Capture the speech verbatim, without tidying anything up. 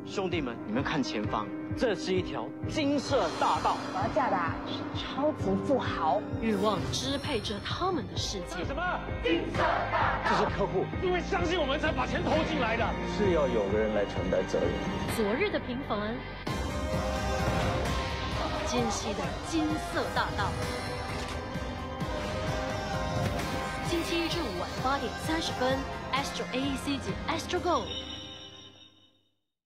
兄弟们，你们看前方，这是一条金色大道。 我要嫁的啊是超级富豪， 欲望支配着他们的世界。 什么？金色大道？这是客户，因为相信我们才把钱投进来的。 是要有个人来承担责任。 昨日的平凡，今夕的金色大道。星期一至五晚八点三十分 ，Astro A E C 及 Astro Go。